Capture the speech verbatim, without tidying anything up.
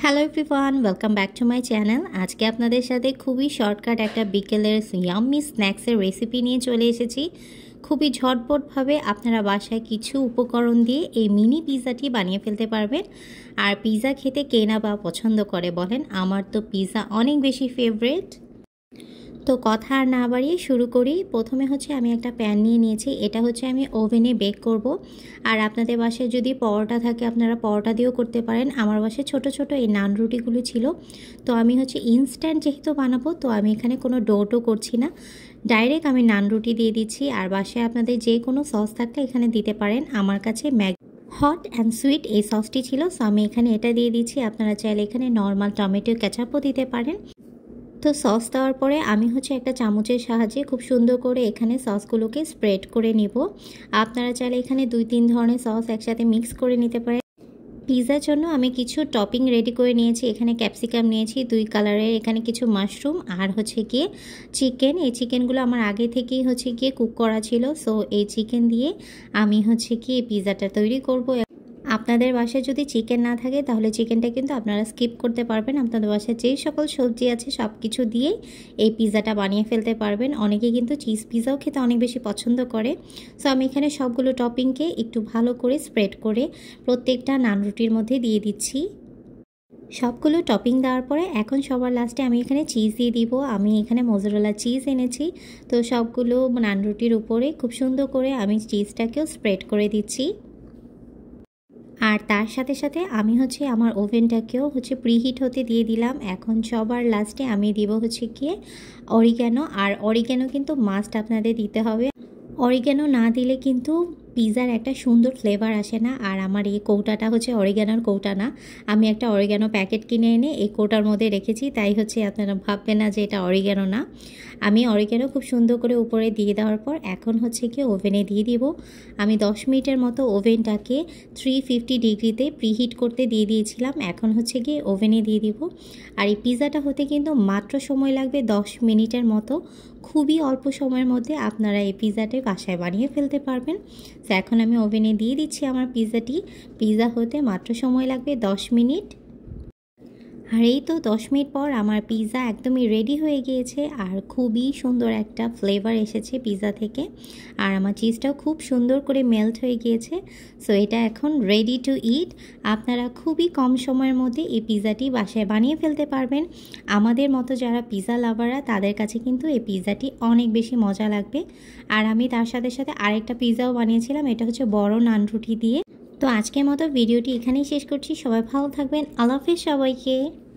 Hello everyone, welcome back to my channel. আজকে আপনাদের সাথে খুবই শর্টকাট একটা বিকেলের ইয়াম্মি স্ন্যাক্সের রেসিপি নিয়ে চলে এসেছি। খুবই ঝটপটভাবে আপনারা বাসায় কিছু উপকরণ দিয়ে এই মিনি পিৎজাটি বানিয়ে ফেলতে পারবেন। আর পিৎজা খেতে কে না বা পছন্দ করে বলেন, আমার তো পিৎজা অনেক বেশি ফেভারিট। তো কথা আর না বাড়িয়ে শুরু করি। প্রথমে হচ্ছে আমি একটা প্যান নিয়ে নিয়েছি, এটা হচ্ছে আমি ওভেনে বেক করব। আর আপনাদের বাসায় যদি পরোটা থাকে আপনারা পরোটা দিয়েও করতে পারেন। আমার বাসায় ছোট ছোট এই নান রুটিগুলো ছিল, তো আমি হচ্ছে ইনস্ট্যান্ট যেহেতু বানাবো, তো আমি এখানে কোনো ডোটো করছি না, ডাইরেক্ট আমি নান রুটি দিয়ে দিচ্ছি। আর বাসায় আপনাদের যে কোনো সস থাকলে এখানে দিতে পারেন। আমার কাছে ম্যাগ হট অ্যান্ড সুইট এই সসটি ছিল, সো আমি এখানে এটা দিয়ে দিচ্ছি। আপনারা চাইলে এখানে নর্মাল টমেটো কেচাপও দিতে পারেন। তো সস দেওয়ার পরে আমি হচ্ছে একটা চামচের সাহায্যে খুব সুন্দর করে এখানে সসগুলোকে স্প্রেড করে নিব। আপনারা চাইলে এখানে দুই তিন ধরনের সস একসাথে মিক্স করে নিতে পারেন। পিৎজার জন্য আমি কিছু টপিং রেডি করে নিয়েছি। এখানে ক্যাপসিকাম নিয়েছি দুই কালারের, এখানে কিছু মাশরুম আর হচ্ছে গিয়ে চিকেন। এই চিকেনগুলো আমার আগে থেকেই হচ্ছে গিয়ে কুক করা ছিল, সো এই চিকেন দিয়ে আমি হচ্ছে গিয়ে পিৎজাটা তৈরি করব। আপনাদের বাসায় যদি চিকেন না থাকে তাহলে চিকেনটা কিন্তু আপনারা স্কিপ করতে পারবেন। আপনাদের বাসায় যেই সকল সবজি আছে সব কিছু দিয়েই এই পিৎজাটা বানিয়ে ফেলতে পারবেন। অনেকে কিন্তু চিজ পিৎজাও খেতে অনেক বেশি পছন্দ করে। সো আমি এখানে সবগুলো টপিংকে একটু ভালো করে স্প্রেড করে প্রত্যেকটা নান রুটির মধ্যে দিয়ে দিচ্ছি। সবগুলো টপিং দেওয়ার পরে এখন সবার লাস্টে আমি এখানে চিজ দিয়ে দিব। আমি এখানে মোজারেলা চিজ এনেছি, তো সবগুলো নান রুটির উপরে খুব সুন্দর করে আমি চিজটাকেও স্প্রেড করে দিচ্ছি। আর তার সাথে সাথে আমি হচ্ছে আমার ওভেনটাকেও হচ্ছে প্রিহিট হতে দিয়ে দিলাম। এখন সবার লাস্টে আমি দিব হচ্ছে গিয়ে অরিগ্যানো। আর অরিগ্যানো কিন্তু মাস্ট আপনাদের দিতে হবে। অরিগ্যানো না দিলে কিন্তু পিৎজার একটা সুন্দর ফ্লেভার আসে না। আর আমার এই কৌটাটা হচ্ছে অরিগ্যানোর কৌটা না, আমি একটা অরিগ্যানো প্যাকেট কিনে এনে এই কৌটার মধ্যে রেখেছি, তাই হচ্ছে আপনারা ভাববেন না যে এটা অরিগ্যানো না। আমি অরিগ্যানো খুব সুন্দর করে উপরে দিয়ে দেওয়ার পর এখন হচ্ছে কি ওভেনে দিয়ে দিব। আমি দশ মিনিটের মতো ওভেনটাকে থ্রি ফিফটি ডিগ্রিতে প্রিহিট করতে দিয়ে দিয়েছিলাম। এখন হচ্ছে গিয়ে ওভেনে দিয়ে দিব। আর এই পিৎজাটা হতে কিন্তু মাত্র সময় লাগবে দশ মিনিটের মতো। খুবই অল্প সময়ের মধ্যে আপনারা এই পিৎজাটি বাসায় বানিয়ে ফেলতে পারবেন। তো এখন আমি ওভেনে দিয়ে দিচ্ছি আমার পিৎজাটি। পিৎজা হতে মাত্র সময় লাগবে দশ মিনিট। আর এই তো দশ মিনিট পর আমার পিৎজা একদমই রেডি হয়ে গিয়েছে। আর খুবই সুন্দর একটা ফ্লেভার এসেছে পিৎজা থেকে। আর আমার চিজটাও খুব সুন্দর করে মেল্ট হয়ে গিয়েছে। সো এটা এখন রেডি টু ইট। আপনারা খুবই কম সময়ের মধ্যে এই পিৎজাটি বাসায় বানিয়ে ফেলতে পারবেন। আমাদের মতো যারা পিৎজা লাভাররা তাদের কাছে কিন্তু এই পিৎজাটি অনেক বেশি মজা লাগবে। আর আমি তার সাথে সাথে আরেকটা পিৎজাও বানিয়েছিলাম, এটা হচ্ছে বড় নান রুটি দিয়ে। তো আজকের মতো ভিডিওটি এখানেই শেষ করছি। সবাই ভালো থাকবেন। আল্লাহ হাফেজ সবাইকে।